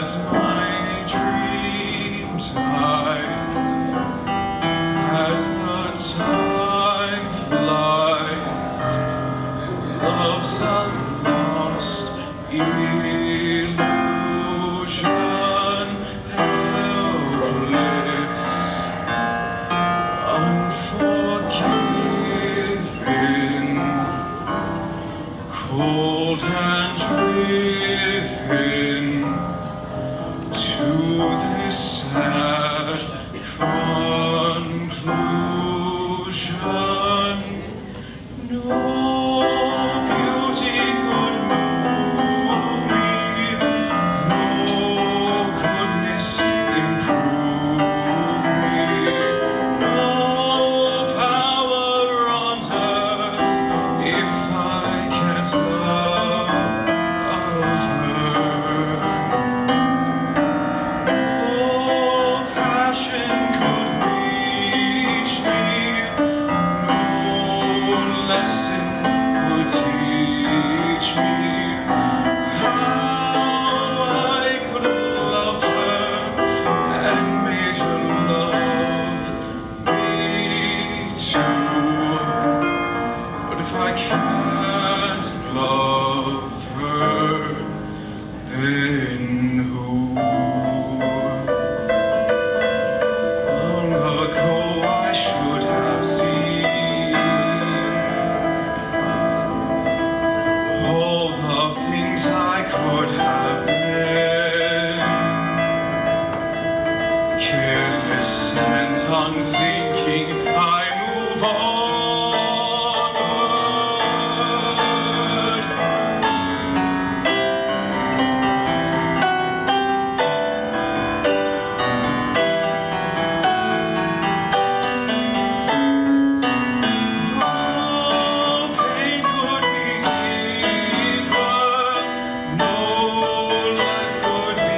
as my dream dies, as the time flies, love's a lost illusion, helpless, unforgiving, cold and driven to this sad conclusion. No beauty could move me, no goodness improve me, no power on earth if I can't love her. No passion could reach me, no lesson could teach me how I could have loved her and made her love me too. But if I can't love her, then who? Long ago I should have seen all the things I could have been. Careless and unthinking, I move onward. No pain could be deeper, no life could be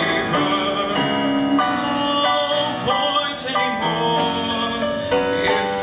cheaper, no point anymore if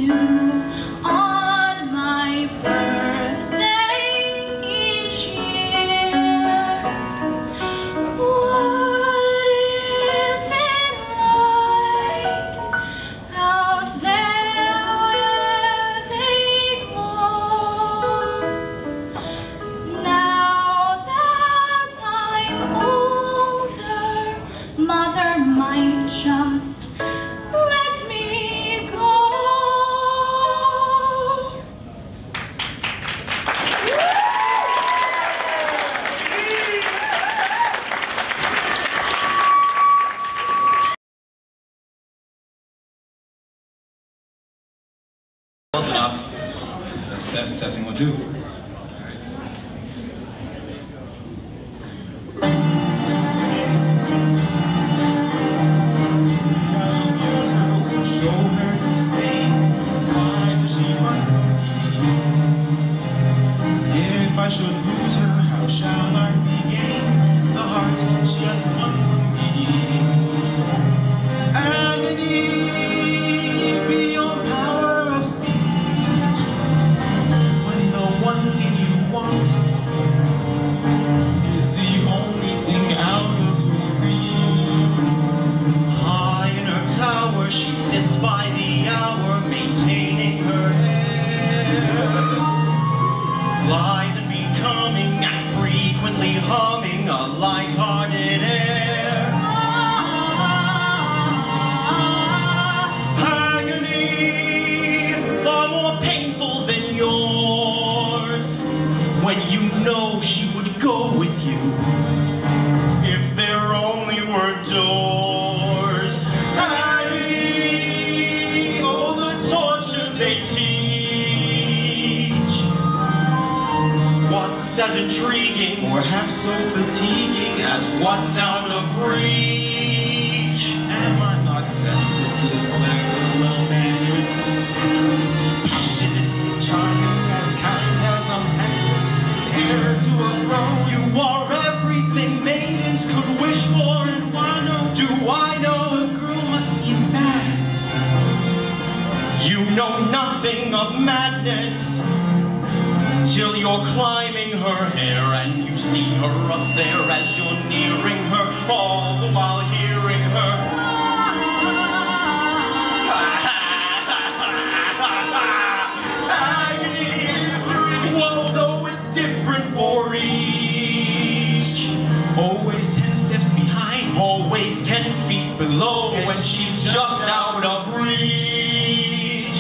do on my birthday each year. What is it like out there where they go? Now that I'm older, Mother might just let me go. Close enough. Testing 1, 2. If I should lose her, how shall I regain the heart she has won from me? Agony beyond power of speech, when the one thing you want is the only thing out of your reach. High in her tower, she sits by the hour, maintaining her hair. Blithe and becoming, and frequently humming a light-hearted air. Agony, far more painful than yours, when you know she would go with you if there only were doors. Agony, oh, the torture they teach. What's as intriguing or half so fatiguing as what's out of reach? Am I not sensitive, clever, well-mannered, considerate, passionate, charming, as kind as I'm handsome, and heir to a throne? You are everything maidens could wish for, and why no? Do I know a girl must be mad? You know nothing of madness till you're climbing her hair and you see her up there as you're nearing her, all the while hearing her. Whoa, though it's different for each. Always 10 steps behind, always 10 feet below, when she's just out of reach.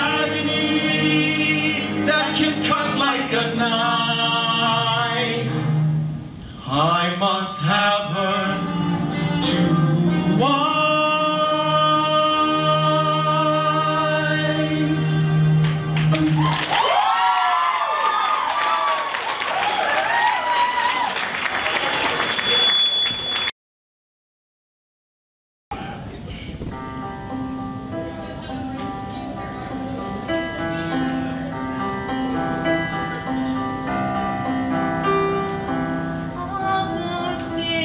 Agony that can cut like a knife. I must have her to wife. On the stage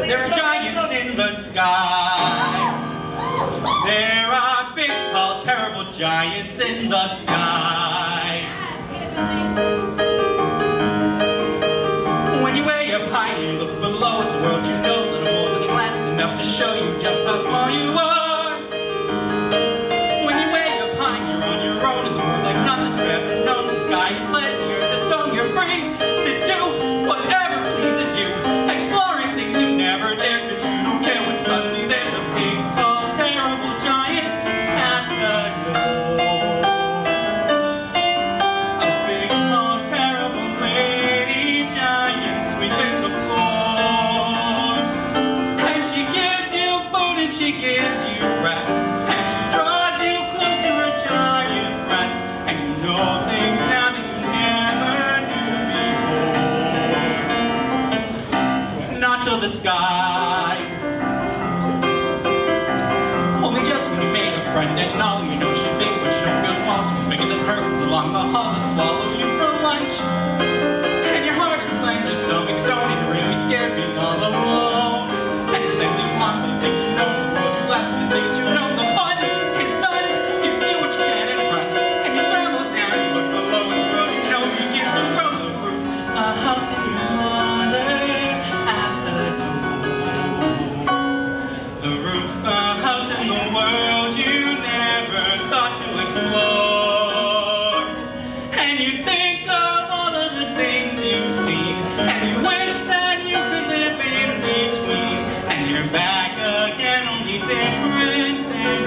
There are giants in the sky. There are big, tall, terrible giants in the sky. When you're way up high, you look below at the world, you know a little more than a glance, enough to show you just how small you are. When you're way up high, you're on your own in the world like none that you've ever known. The sky is lead, the earth is stone, you're free to do whatever pleases you, exploring things you never dare, cause you don't care when suddenly there's a big, tall, terrible giant at the door. A big, tall, terrible lady giant sweeping the floor. And she gives you food and she gives you rest, and she draws you close to her giant breast, and you know things now that you never knew before. Not till the sky. Only just when you made a friend and all you know she's big but she'll feel small, so it's making the hurts along the hall to swallow you for lunch. And your heart is laying your stomach stone and you're really scared being all alone. And it's then you want for the things you know, the world you left and the things you know, the fun is done. You steal what you can and run, and you scramble down, you look below and the road you know begins to grow the roof. A house in your mother at the door. The roof, a house in the world you never thought to explore. And you think of all of the things you've seen, and you wish that you could live in between. And you're back again, only different than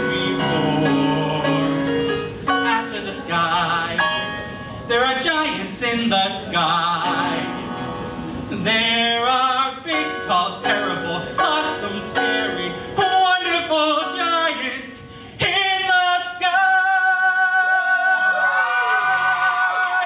before. After the sky, there are giants in the sky. There are big, tall, terrible, awesome, scary, wonderful giants in the sky!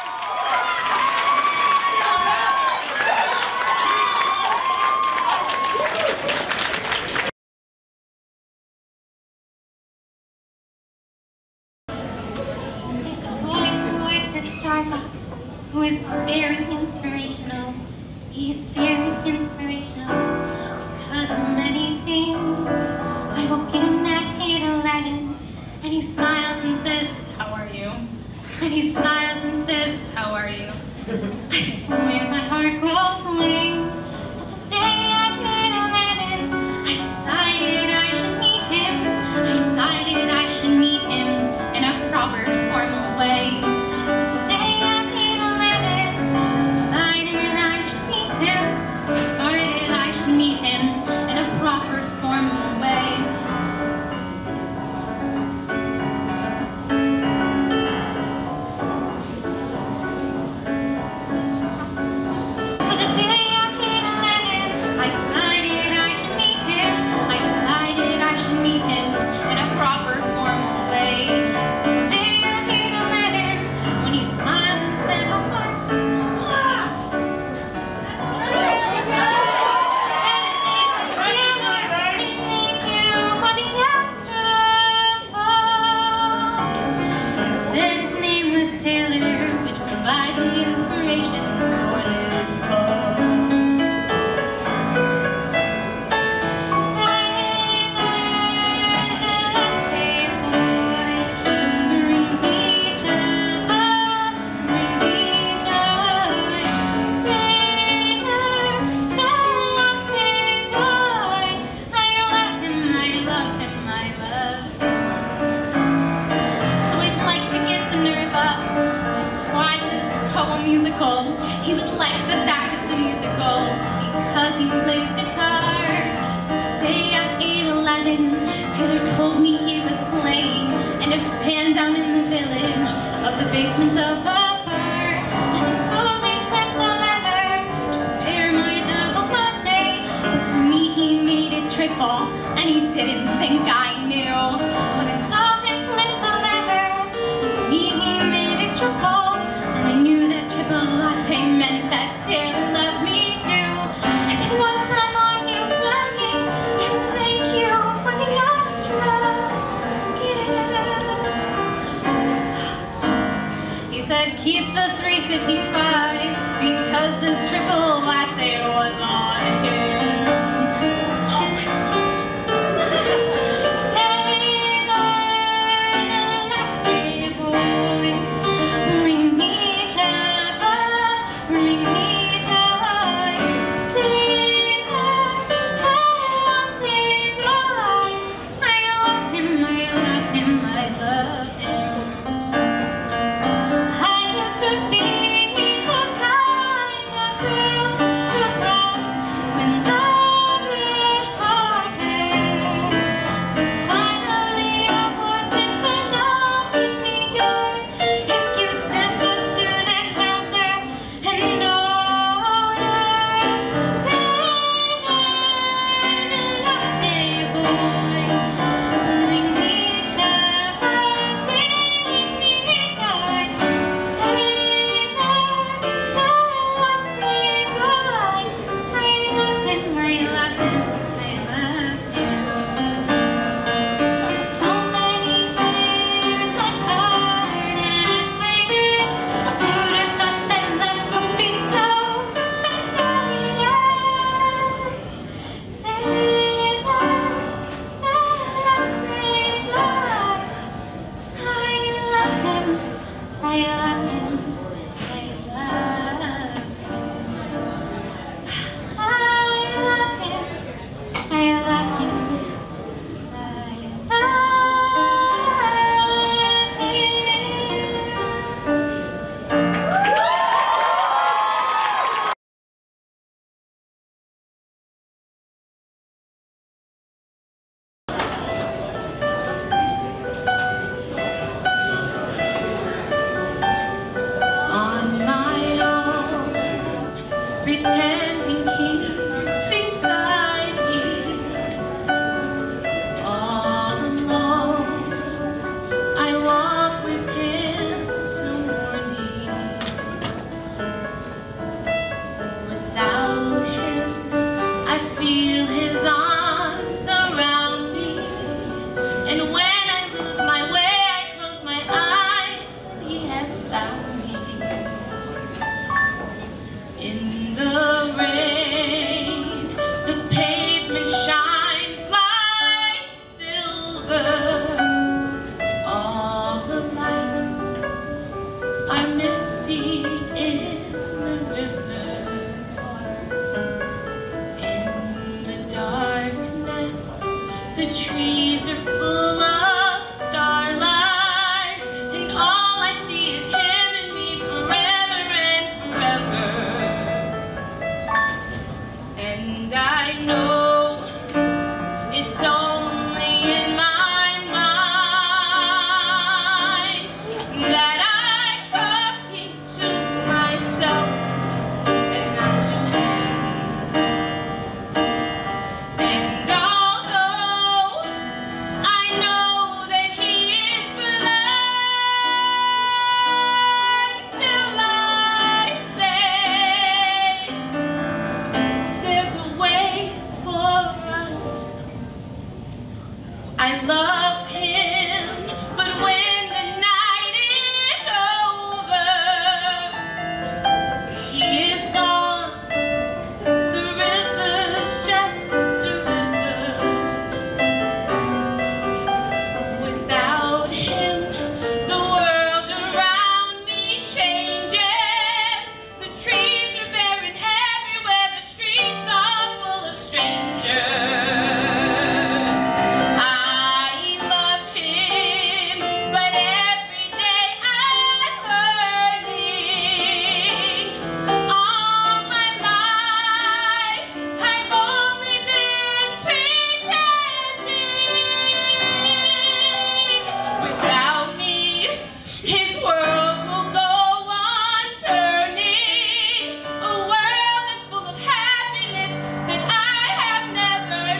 There's a boy who works at Starbucks who is very inspirational. He is very inspirational because of many things. I walk in at 8:11 and he smiles and says, "How are you?" And he smiles and says, "How are you?" I swear my heart grows wings. So today at 8:11 I decided I should meet him. I decided I should meet him in a proper, formal way. So today at 8:11 I decided I should meet him. I decided I should meet him in a proper, formal way. So today at 8:11 I decided I should meet him. I decided I should meet him in a proper, formal way. So today at 8:11 when he smiled and said, "Oh, thank you for the extra phone." He said his name was Taylor, which provided the inspiration for this poem. Musical. He would like the fact it's a musical because he plays guitar. So today at 8:11 Taylor told me he was playing in a band down in the village of the basement of a bar. As he slowly flipped the lever to prepare my double latte, but for me he made it triple and he didn't think I knew. When I saw him flip the lever, for me he made it triple. I knew that triple latte meant that Taylor loved me too. I said, "What time are you playing? And thank you for the extra skip." He said, "Keep the 355 because this triple latte was on him." and he's beside me. All alone, I walk with him till morning. Without him, I feel his arms around me. And when I lose my way, I close my eyes and he has found me. In the rain, the pavement shines like silver. All the lights are misty in the river. In the darkness, the trees are full of starlight, and all I see is him and me forever and forever. And I know it's only in my mind that I'm talking to myself and not to him. And although I know that he is blind, still I say there's a way for us. I love him, but when the night is over, he is gone. The river's just a river. Without him, the world around me changes. The trees are barren everywhere, the streets are full of strangers. I love him, but every day I'm learning. All my life, I've only been pretending. Without me, his world will go on turning. A world that's full of happiness that I have never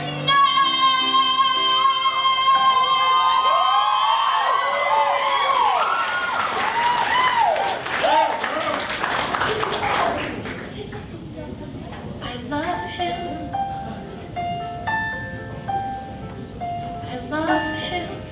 known. I love him. I love him.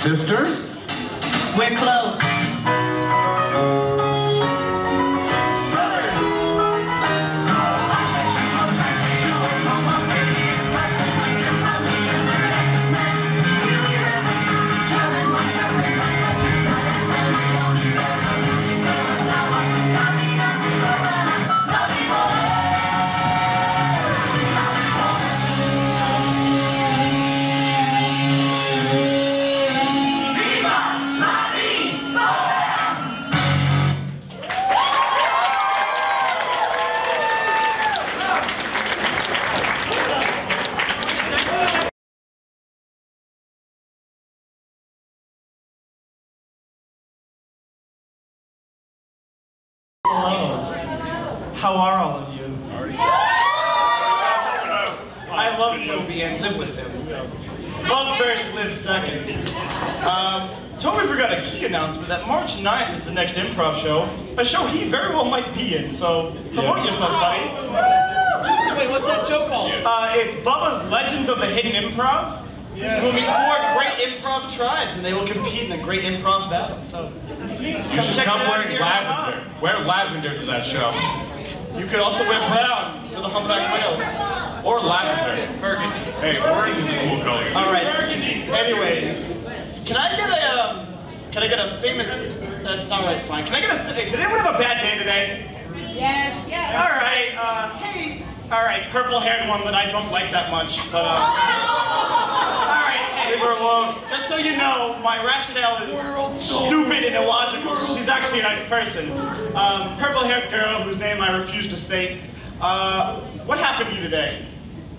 Sisters? We're close. Hello. How are all of you? I love Toby and live with him. Love first, live second. Toby forgot a key announcement that March 9th is the next improv show. A show he very well might be in, so promote yourself, buddy. Wait, what's that show called? It's Bubba's Legends of the Hidden Improv. Yeah. We'll meet 4 great improv tribes, and they will compete in a great improv battle. So You should come wearing lavender. Wear lavender to that show. you could also wear brown for the humpback whales. Or lavender. Burgundy. Hey, orange is a cool color. All right. Anyways, can I get a famous? All right, fine. Can I get a? Did anyone have a bad day today? Yes. Yeah. All right. Hey. All right, purple-haired one that I don't like that much, but all right. Hey, leave her alone. Just so you know, my rationale is stupid and illogical. So she's actually a nice person. Purple-haired girl whose name I refuse to state. What happened to you today?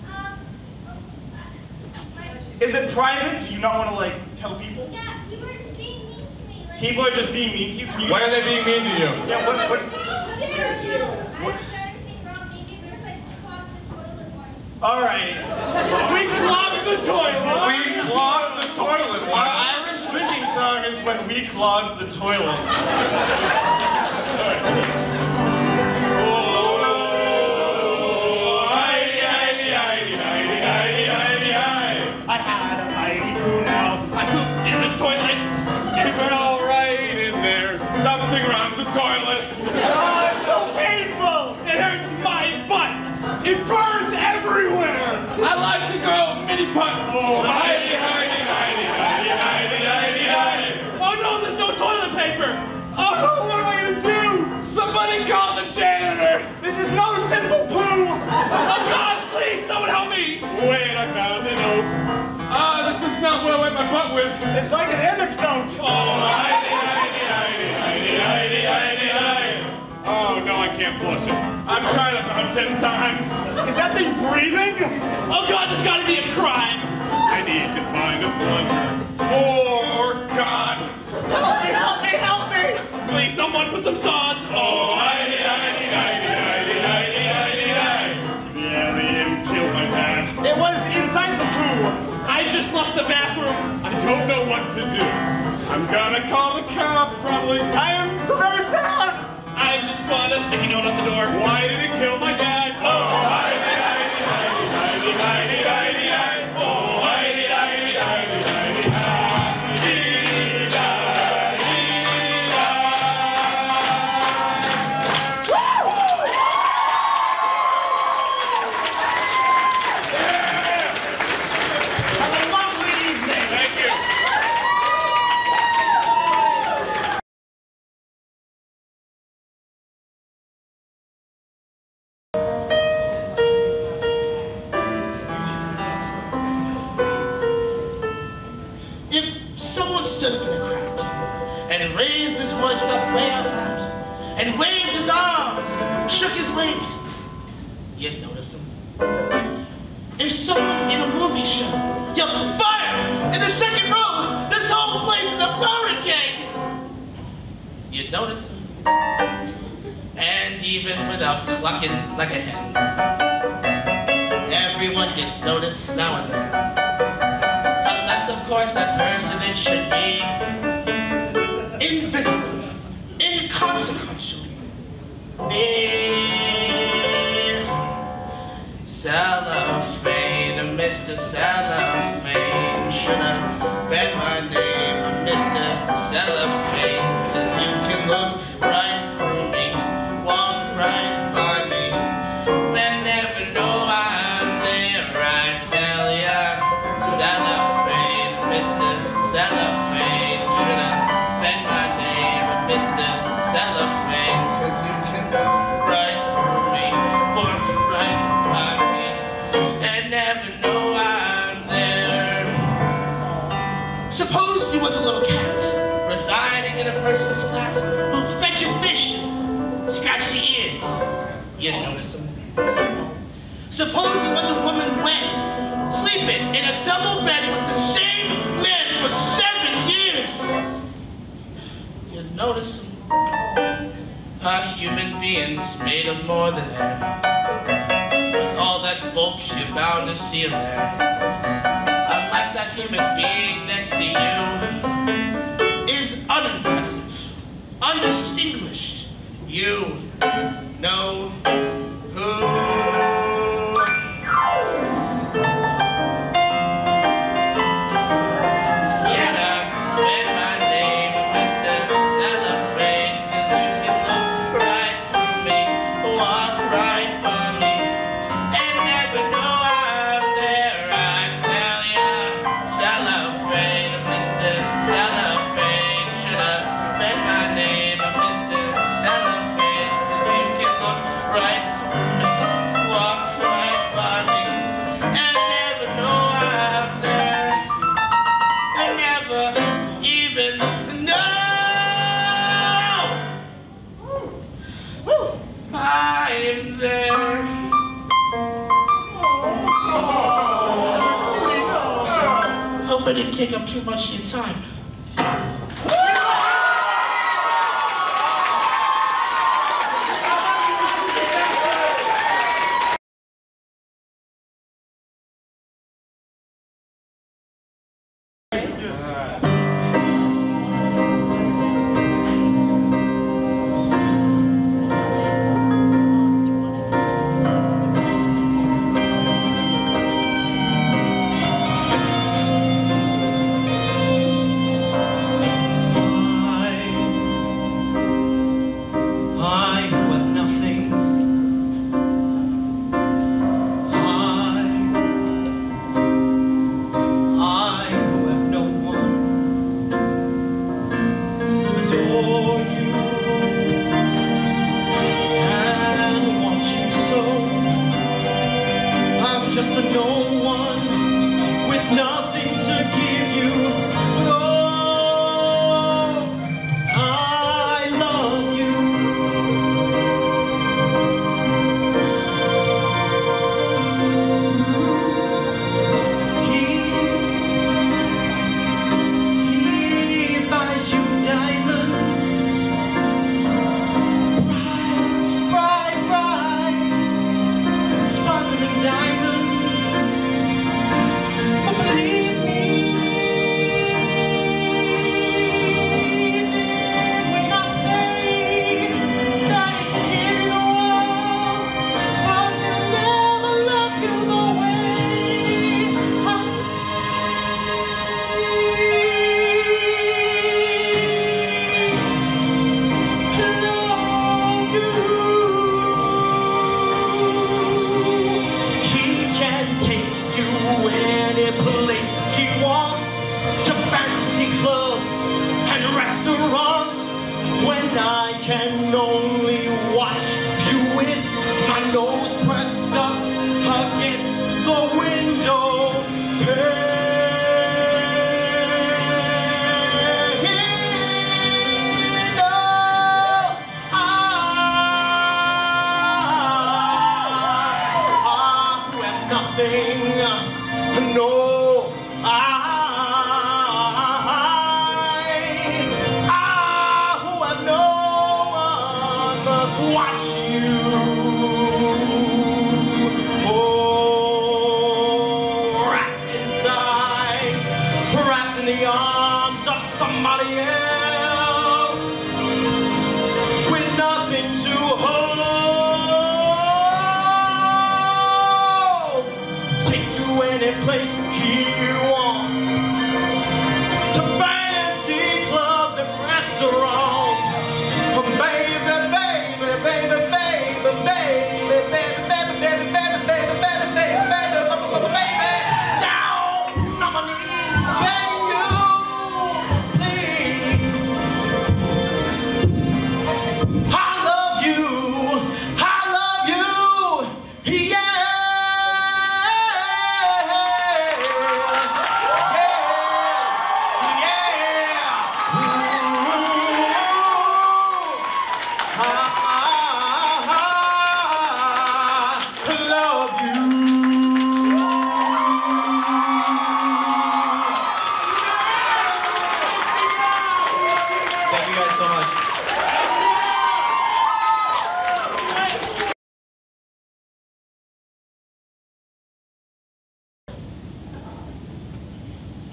Is it private? Do you not want to like tell people? Yeah, people are just being mean to me. Like, People are just being mean to you. Can you? Why are they being mean to you? Yeah. What? All right. We clogged the toilet. We clogged the toilet. Our Irish drinking song is When We Clogged the Toilet. I had a mighty poo now. I pooped in the toilet. Keep it all right in there. Something rhymes with toilet. Oh, it's so painful. It hurts my butt. It burns everywhere. I like to go mini putt. Oh, hidey, hidey, hidey, hidey, hidey, hidey, hidey. Oh no, there's no toilet paper. Oh, what am I gonna do? Somebody call the janitor. This is no simple poo. Oh God, please, someone help me. Wait, I found a note. This is not what I wipe my butt with. It's like an anecdote. Oh, hidey, hidey, hidey, hidey, hidey, hidey, hidey. Oh, no, I can't flush it. I've tried about 10 times. Is that thing breathing? Oh God, there's gotta be a crime. I need to find a plunger. Oh, God. Help me, help me, help me. Please, someone put some sods. Oh, hidey, hidey, hidey, hidey, hidey, hidey, hidey. Yeah, the imp killed my dad. It was inside the poo. I just left the bathroom. I don't know what to do. I'm gonna call the cops, probably. I am so very sad. I just put a sticky note on the door. Why did it kill my dad? Oh, hidey, hidey, hidey, hidey, hidey, hidey, hidey. Oh, hidey, hidey, hidey, hidey, hidey, Have a lovely evening. Thank you. If someone stood up in a crowd and raised his voice up way out loud and waved his arms and shook his leg, you'd notice him. If someone in a movie show yelled, "Fire! In the second row! This whole place is a powder keg!" you'd notice him. And even without clucking like a hen, everyone gets noticed now and then. Unless, of course, that person, it should be invisible, inconsequential. Cellophane, Mr. Cellophane, should have been my name. and never know I'm there. Suppose you was a little cat residing in a person's flat who fed you fish, scratched your ears, you'd notice him. Suppose you was a woman wed, sleeping in a double bed with the same man for 7 years, you'd notice him. A human being's made of more than air. With all that bulk, you're bound to see him there. Unless that human being next to you is unimpressive, undistinguished, you know who. I'm there. Hope I didn't take up too much of your time.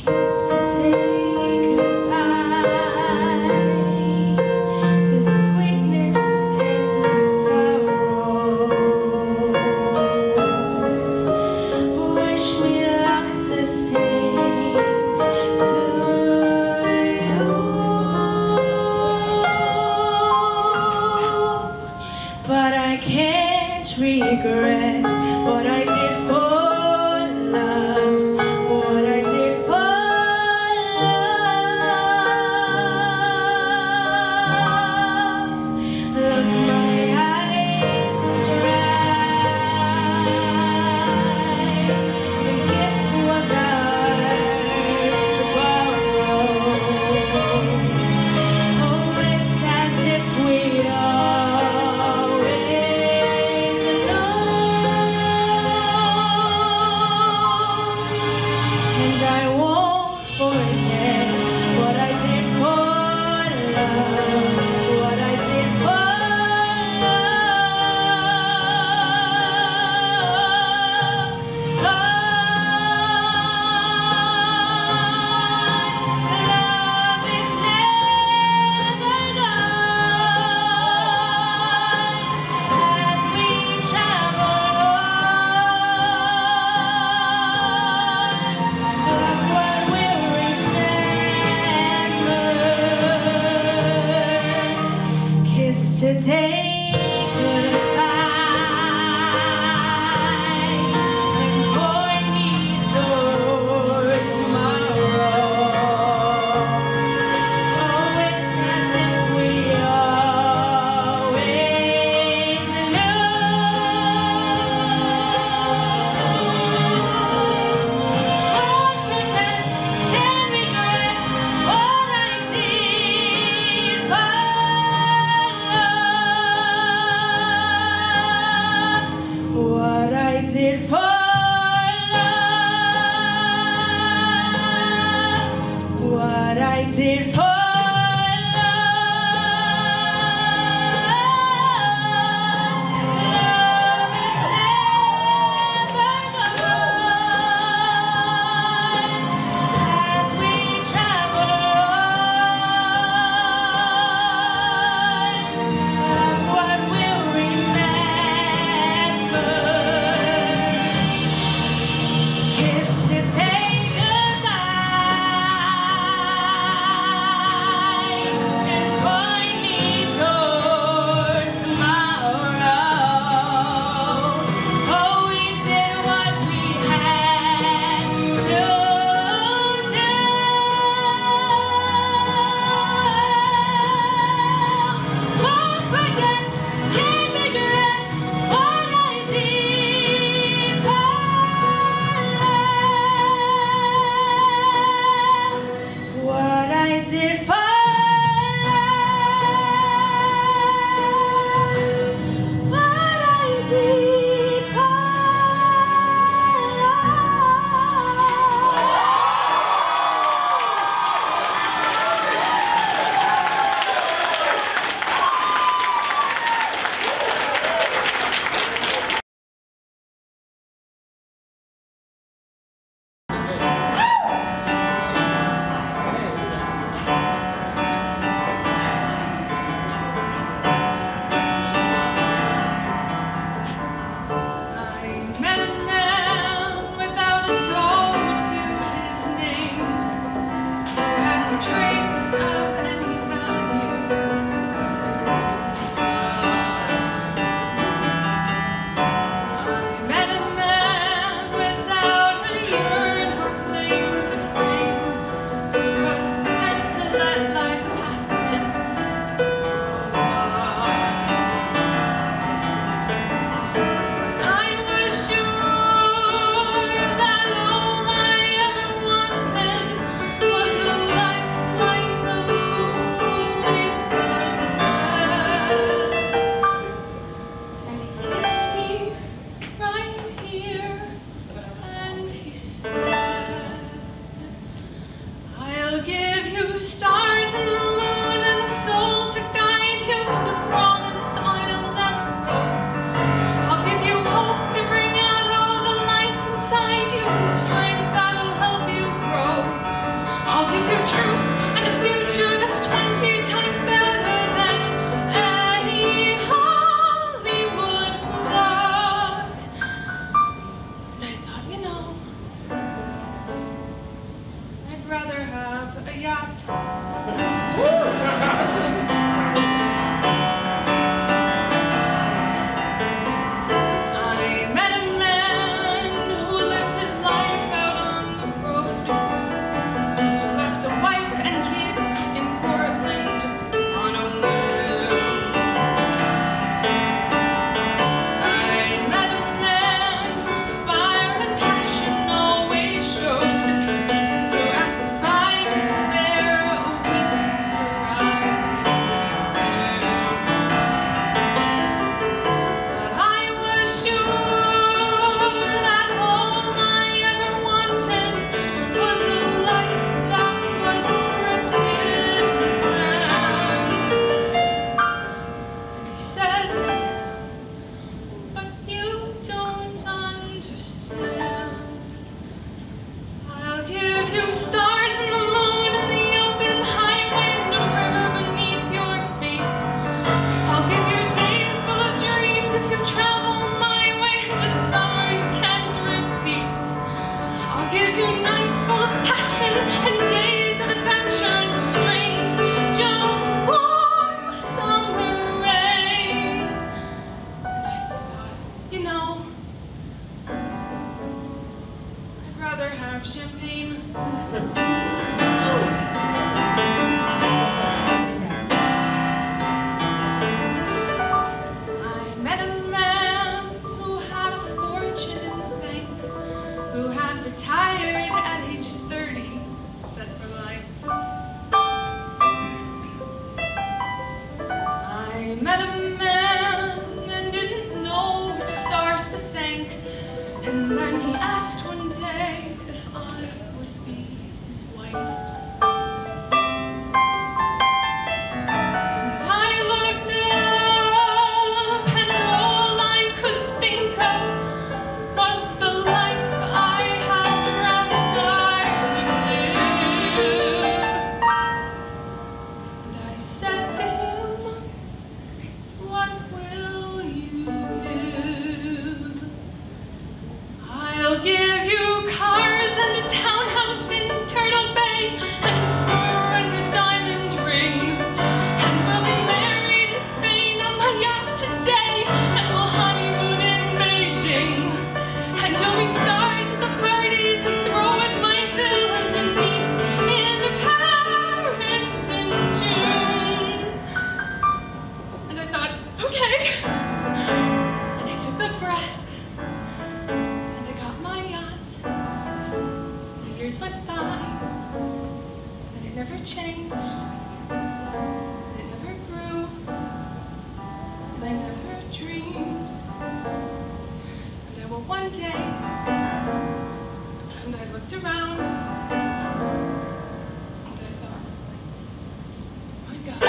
Regret what I did for love, what I did for love. Look, my eyes are dry. The gift was ours to borrow. Oh, it's as if we and I won't forget what I did for love, what I did for love. Love is never done as we travel on. That's what we'll remember. Kiss today goodbye and point me towards tomorrow. Oh, it's as if we always knew. Confident, can't regret what I did for love. What I did for love. What I did for love. As we travel on, that's what we'll remember. Kiss to take goodbye yacht. I met a man who lived his life out on the road, left a wife and kids in Portland on a whim. I met a man whose fire and passion always showed, who asked if I could spare a week to ride with him. But I was sure that all I ever wanted was a life that was scripted and planned. And he said, "But you don't understand. I'll give you stars and the moon and the open highway and a river beneath your feet. I'll give you days full of dreams if you travel my way, and a summer you can't repeat. I'll give you nights full of passion and days of adventure and restraint, just warm summer rain." And I thought, you know, I'd rather have champagne. I met a man who had a fortune in the bank, who had retired at age 30, set for life. I met a man and didn't know which stars to thank, and then he asked one day if I would be his wife. And I looked up, and all I could think of was the life I had dreamt I would live. And I said to him, "What will you give?" "I'll give you cars and a townhouse in Turtle Bay, and a fur and a diamond ring. And we'll be married in Spain on my yacht today, and we'll honeymoon in Beijing. And you'll meet stars at the parties we throw at my villas in Nice and Paris in June." And I thought, okay. And I took a breath, and I got my yacht. The years went by, and it never changed, and it never grew, and I never dreamed that I would one day. And I looked around, and I thought, my God,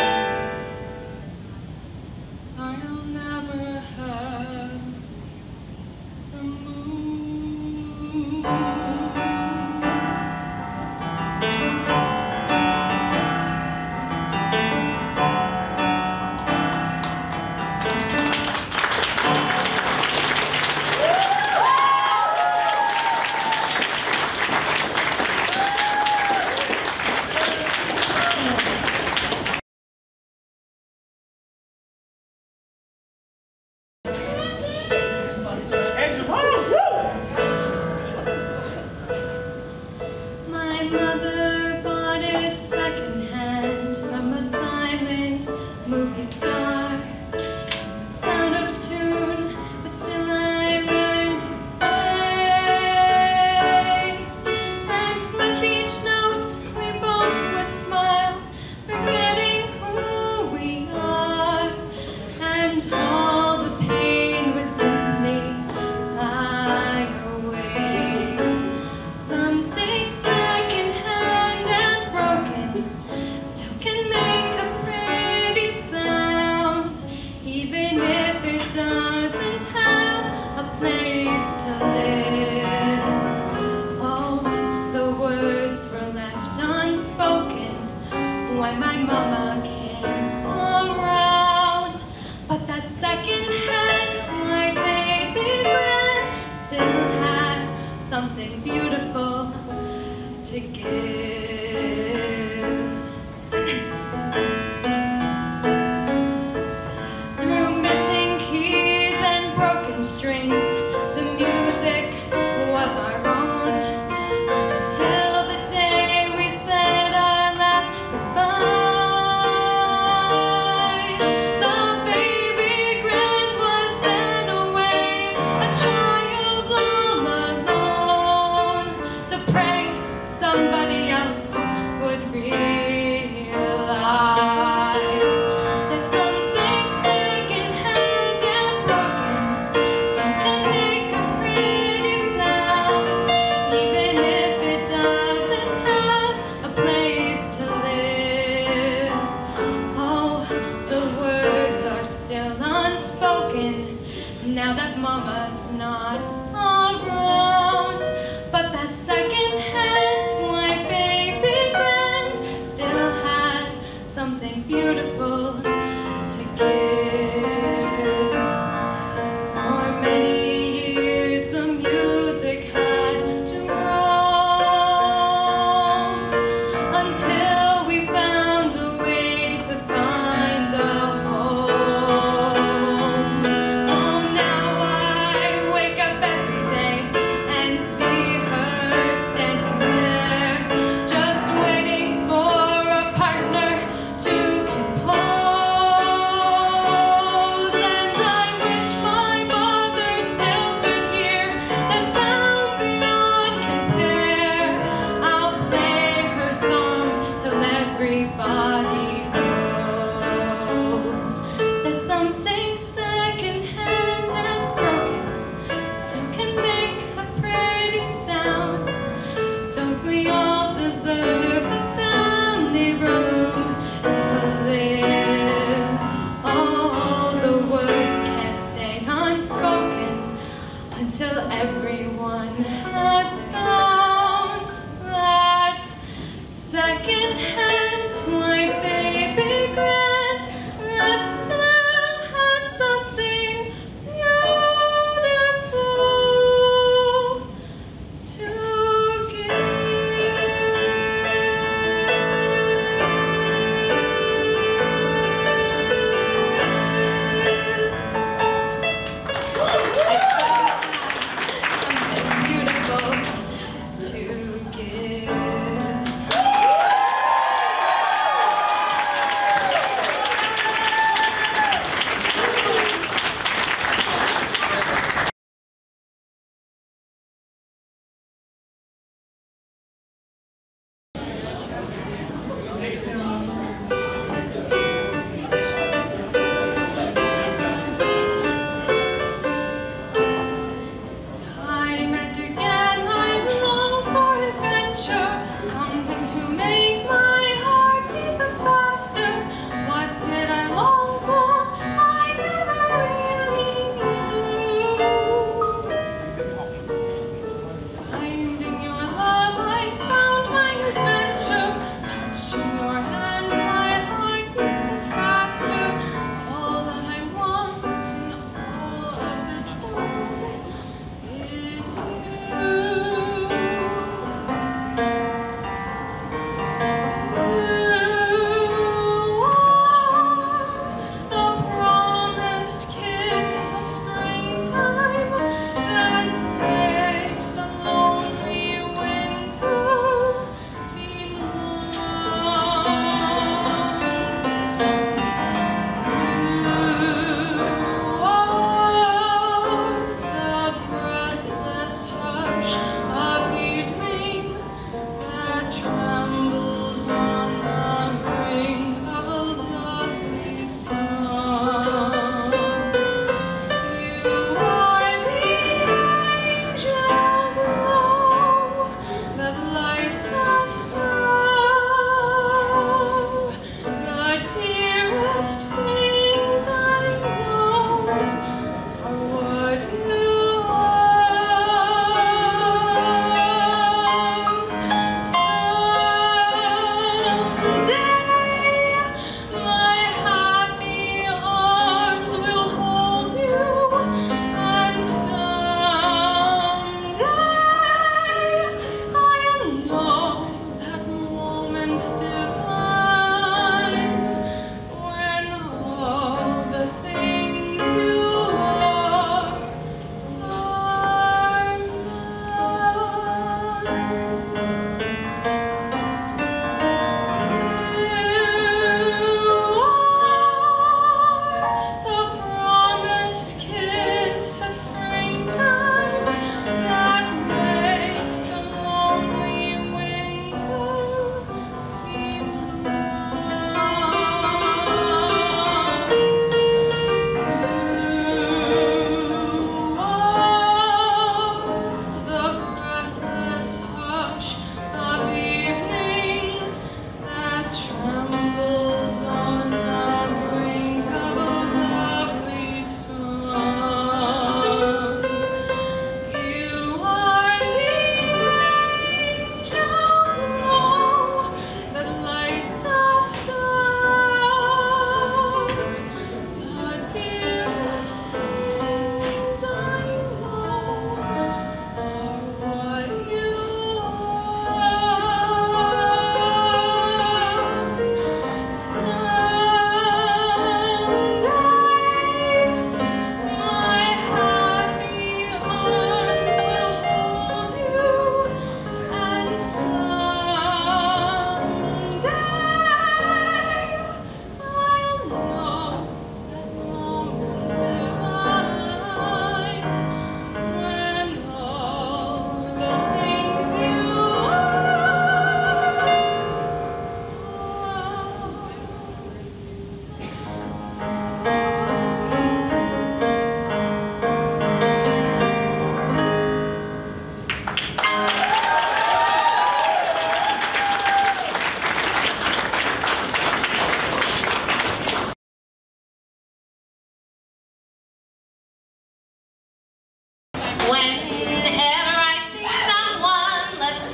I'll never have the moon. Andrew, woo! My mother bought it secondhand from a silent movie star. Sound of tune, but still I learned to play. And with each note, we both would smile, forgetting who we are. And all the pain would simply fly away. Something secondhand and broken still can make a pretty sound, even if it doesn't have a place to live. Oh, the words were left unspoken when my mama came around. But that second hand, my baby grand, still had something beautiful to give. Through missing keys and broken strings, the music was our own. Till the day we said our last goodbyes. The baby Grant was sent away, a child all alone, to pray somebody else would realize.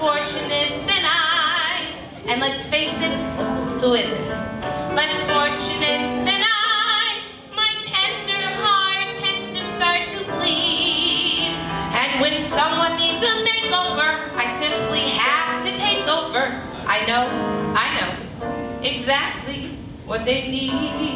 fortunate than I. And let's face it, who isn't? Less fortunate than I. My tender heart tends to start to bleed. And when someone needs a makeover, I simply have to take over. I know exactly what they need.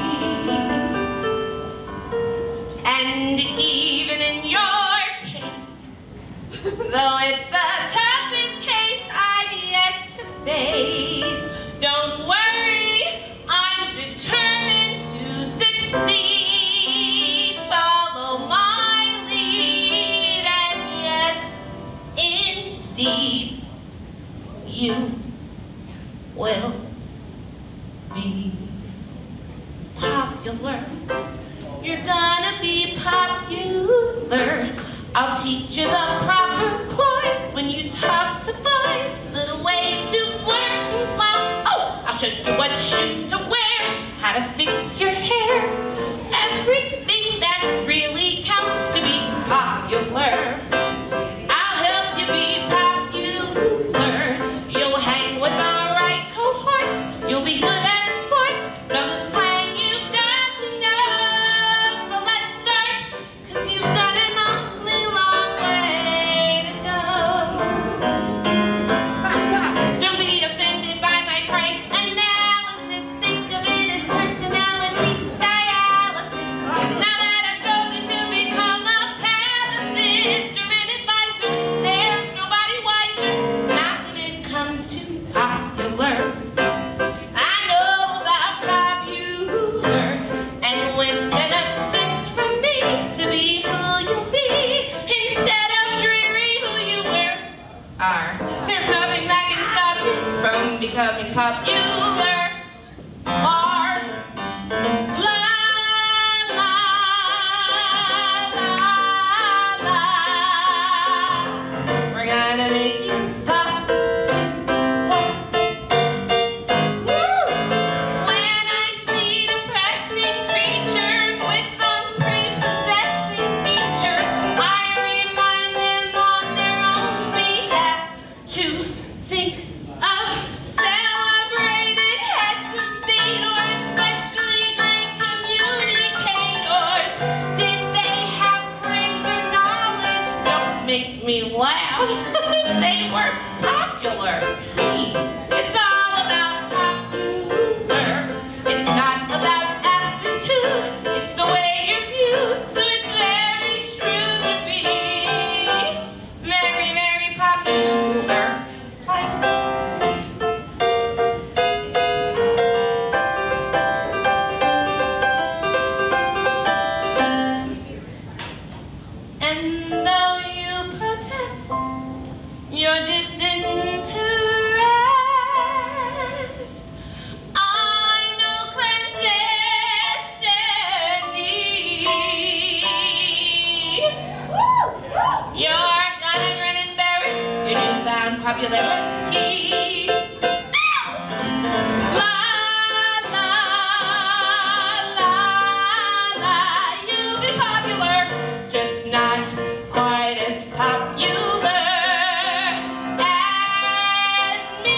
And even in your case, though it's the toughest case I've yet to face, don't worry, I'm determined to succeed. Follow my lead, and yes, indeed, you will be popular. You're gonna be popular. I'll teach you the proper ploys when you talk to boys, little ways to flirt and flout. Oh, I'll show you what shoes to wear, how to fix your hair, everything that really counts to be popular. I'll help you be popular. You'll hang with the right cohorts. You'll be good at sports. Know the slang you've got to know. So let's start, 'cause you've got an awfully long way to go. Don't be offended by my frank analysis. Think of it as personality dialysis. Now that I've chosen to become a pacifist or an advisor, there's nobody wiser. Not when it comes to popular. I know about popular, and with an assist from me to be who you'll be instead of dreary who you are. There's nothing that can stop you from becoming popular. Or la la la la. We're gonna make you popular. When I see depressing creatures with unprepossessing features, I remind them on their own behalf to think of celebrated heads of state or especially great communicators. Did they have greater knowledge? Don't make me laugh. They were popular. Please, it's all about popular. It's not about aptitude. It's the way you're viewed. So it's very shrewd to be very, very popular. Like me. And though you protest your disinterest, I know clandestiny. You're gonna grin and bear it, your newfound popularity. La la la la, you'll be popular, just not quite as popular as me.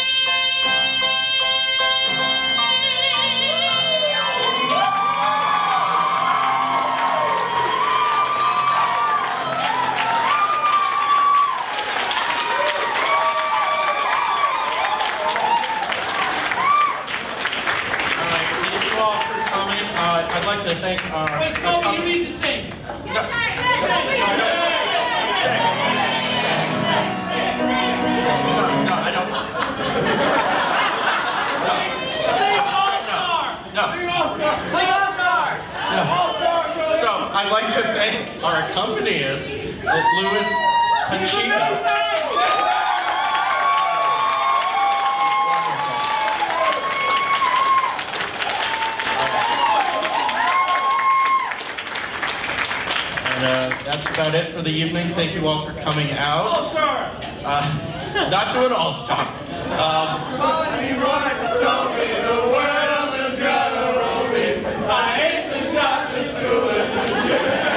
I'd like to thank our... Wait, Kobe, you need to sing. No, I don't. Sing All-Star! No. Sing All-Star! Sing All-Star! No. All-Star! So, I'd like to thank our accompanist, Louis Pacino. And that's about it for the evening. Thank you all for coming out. All-Star! Not to an all-star. Funny rhymes told me the world is gonna roll me. I hate the sharpest tool in the shed.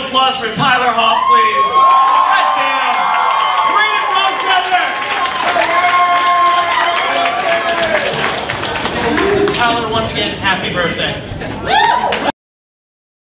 applause for Tyler Hoff, please. God damn. Tyler, once again, happy birthday.